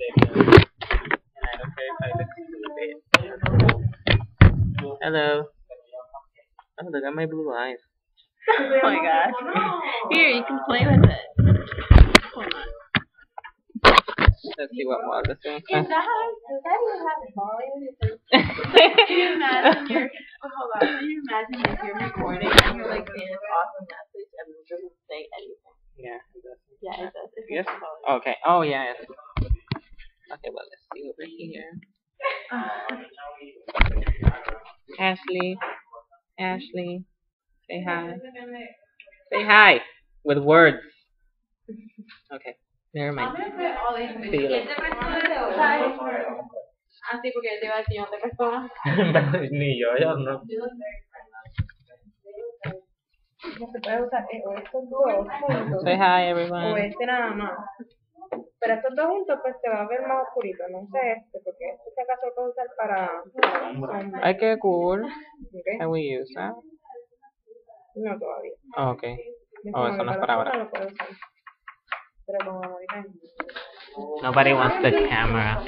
And I don't care if I look stupid. Hello. Oh, look at my blue eyes. Oh my gosh. Here, you can play with it. Hold on. Let's see what was this one. Does that even have volume? Can you imagine hold on, can you imagine if you're recording and you're like saying this awesome message and it doesn't say anything? Yeah, it does. Yeah, it does. It's Yes? just volume. Okay. Oh, yeah. Yes. Okay, well, let's see over here. Ashley. Ashley. Say hi. Say hi. With words. Okay. Never mind. See you later. Así porque te iba a decir otra persona. Ni yo no. No se puede usar o estos dos juntos Say hi, o everyone. este nada más. Pero estos dos juntos pues se va a ver más oscurito, no sé porque este si acaso lo puedo usar para sombra. Ay, qué cool. ¿Okay? Can we use that? No todavía. Oh, okay. Oh, eso no es para ahora. Lo puedo usar. Pero como ahorita Nobody wants the camera.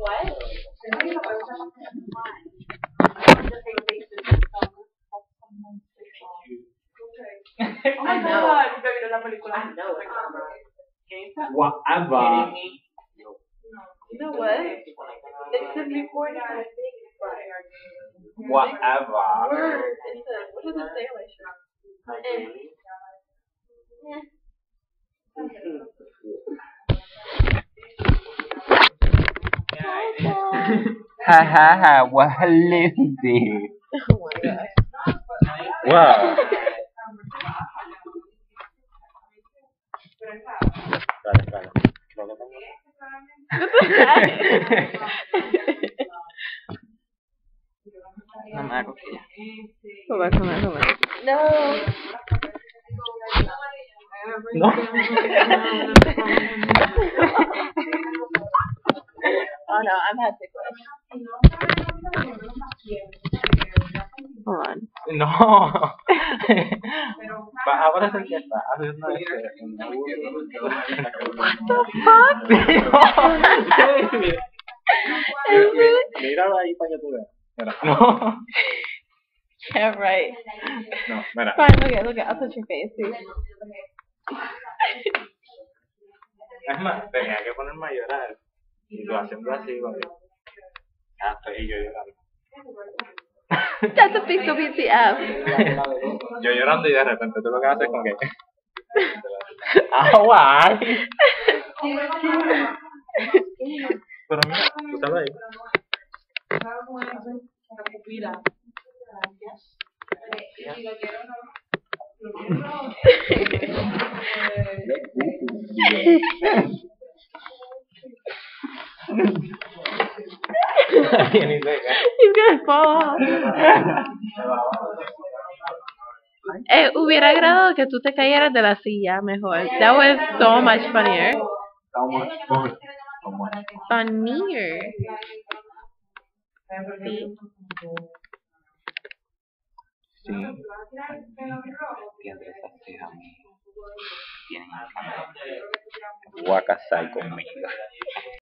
I know. Whatever. You know what? It's the recording. Whatever. Word. It's a, what does it say? Ha ha ha, what Lindsay. Oh my gosh. Wow. Vale. No me hago que ya. Come on. No. No. Oh no, I'm had ticklish. Hold on. No. Ahora se empieza a hacer una vez. What the fuck? Míralo ahí para que tú veas. No. Yeah, right. No, mira. Fine, look at, I'll touch your face, see. Es más, tenía que ponerme a llorar. Y lo haciendo así conmigo. Ah, estoy yo llorando. That's a big WTF. Yo llorando y de repente tú lo que haces es como que... ¡Ah, guay! Pero mira, tú sabes ahí. He's gonna fall off. Hubiera agradado que tú te cayeras de la silla mejor. That was so much funnier. Funnier. Sí. Sí. Entiendes esas cejas. Tienen voy a casar conmigo.